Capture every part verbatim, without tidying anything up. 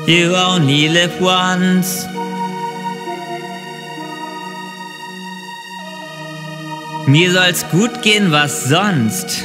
You only live once. Mir soll's gut gehen, was sonst?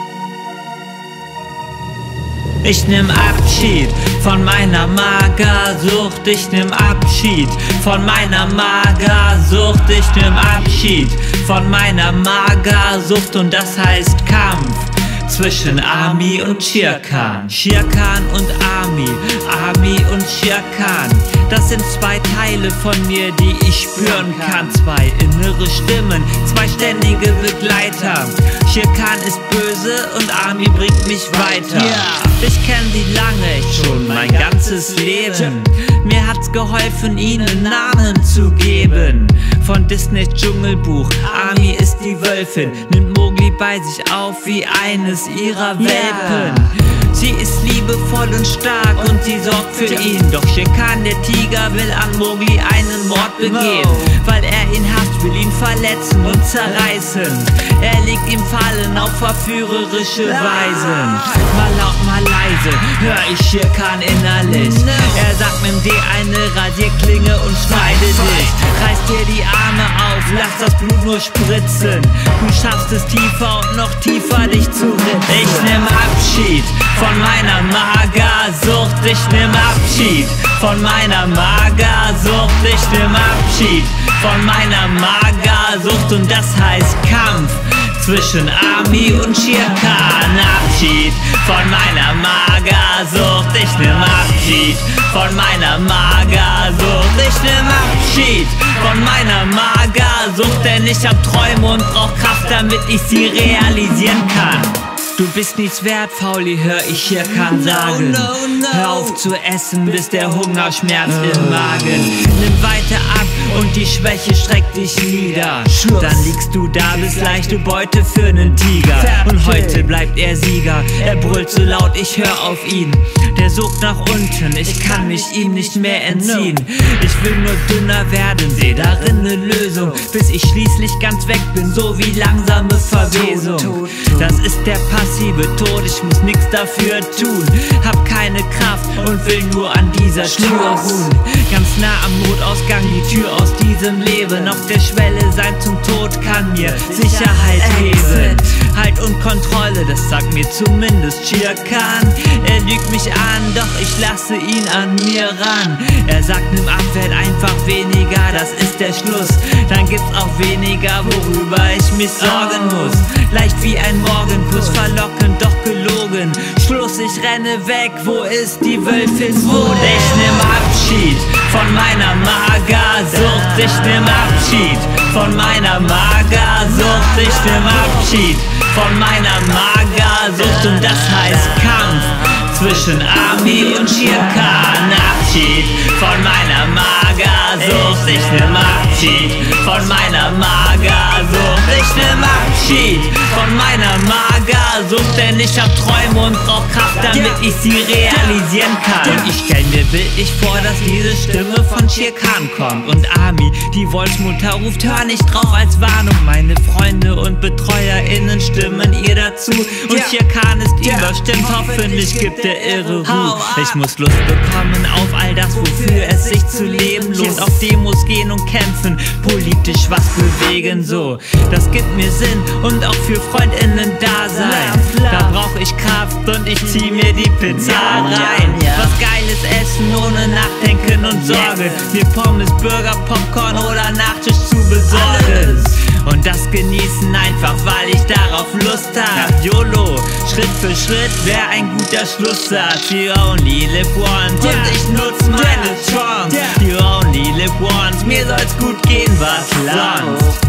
Ich nimm Abschied von meiner Magersucht. Ich nimm Abschied von meiner Magersucht. Ich nimm Abschied von meiner Magersucht. Und das heißt Kampf zwischen Army und Shere Khan. Shere Khan und Army, Army und Shere Khan. Das sind zwei Teile von mir, die ich spüren kann. Zwei innere Stimmen, zwei ständige Begleiter. Shere Khan ist böse und Army bringt mich weiter. Ich kenn sie lange, schon mein ganzes Leben. Mir hat's geholfen, ihnen Namen zu geben. Von Disneys Dschungelbuch, Army ist die Wölfin, nimmt Mowgli bei sich auf wie eines ihrer Welpen. Sie ist liebevoll und stark und sie sorgt für ihn. Doch Shere Khan, der Tiger, will an Mowgli einen Mord begehen. Weil er ihn hasst, will ihn verletzen und zerreißen. Er legt ihm Fallen auf verführerische Weisen. Mal laut, mal leise, hör ich Shere Khan innerlich. Er sagt, nimm dir eine Rasierklinge und schneide dich. Reiß dir die Arme auf, lass das Blut nur spritzen. Du schaffst es tiefer und noch tiefer dich zu ritzen. Ich nimm Abschied von meiner Magersucht. Ich nimm Abschied von meiner Magersucht. Ich nimm Abschied von meiner Magersucht. Und das heißt Kampf zwischen Army und Shere Khan. Abschied von meiner Magersucht. Ich nimm Abschied von meiner Magersucht. Ich nimm Abschied von meiner Magersucht. Denn ich hab Träume und brauch Kraft, damit ich sie realisieren kann. Du bist nichts wert, Fauli, hör ich Shere Khan sagen. No, no, no. Hör auf zu essen, bis der Hunger schmerzt oh. im Magen. Nimm weiter ab und die Schwäche streckt dich nieder. Schluss. Dann liegst du da, bist leichte Beute für nen Tiger. Fertig. Und heute bleibt er Sieger. Er brüllt so laut, ich hör auf ihn. Der sucht nach unten, ich kann mich ihm nicht mehr entziehen. Ich will nur dünner werden, seh darin ne Lösung. Bis ich schließlich ganz weg bin, so wie langsame Verwesung. Das ist der passive Tod, ich muss nix dafür tun. Hab keine Kraft und will nur an dieser Tür ruhen. Ganz nah am Notausgang, die Tür aus diesem Leben. Auf der Schwelle sein zum Tod kann mir Sicherheit geben. Halt und Kontrolle, das sagt mir zumindest Shere Khan. Er lügt mich an, doch ich lasse ihn an mir ran. Er sagt, nimm ab, werd einfach weniger, das ist der Schluss. Dann gibt's auch weniger, worüber ich mich sorgen muss. Leicht wie ein Morgenkuss, verlockend, doch gelogen. Schluss, ich renne weg, wo ist die Wölfin wohnt? Ich nimm Abschied von meiner Magersucht. Ich nimm Abschied von meiner Magersucht. Ich nimm Abschied von meiner Magersucht. Und das heißt Kampf zwischen Army und Shere Khan. Abschied von meiner Magersucht. Ich nimm Abschied von meiner Magersucht. Ich nimm Abschied von meiner Magersucht. Denn ich hab Träume und brauch Kraft, damit ich sie realisieren kann. Und ich stell mir bildlich vor, dass diese Stimme von Shere Khan kommt. Und Army, die Wolfsmutter, ruft, hör nicht drauf als Warnung. Meine Freunde und BetreuerInnen stimmen ihr dazu. Und Shere Khan ist überstimmt, hoffentlich gibt er irre Ruhe. Ich muss Lust bekommen auf all das, wofür es sich zu leben lohnt. Auf Demos gehen und kämpfen, politisch was bewegen, so. Das gibt mir Sinn und auch für FreundInnen da sein. Da brauch ich Kraft und ich zieh mir die Pizza rein. Was geiles Essen ohne Nachdenken und Sorgen. Mir Pommes, Burger, Popcorn oder Nachtisch zu besorgen. Und das genießen einfach, weil ich darauf Lust hab. YOLO, Schritt für Schritt wär ein guter Schlusssatz. You only live once und ich nutz meine Chance. You only live once, mir soll's gut gehen, was sonst?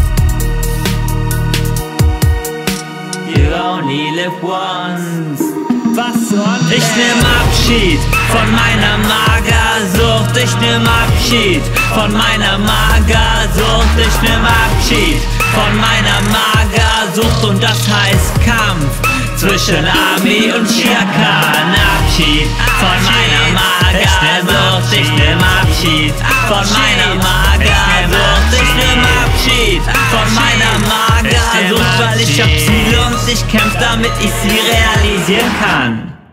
You only live once. Was sonst? Ich nimm Abschied von meiner Magersucht. Ich nimm Abschied von meiner Magersucht. Ich nimm Abschied von meiner Magersucht. Und das heißt Kampf zwischen Army und Shere Khan. Abschied von meiner Magersucht. Ich nimm Abschied von meiner Magersucht. Ich nimm Abschied von meiner Magersucht, weil ich hab Ziele und ich kämpf, damit ich sie realisieren kann.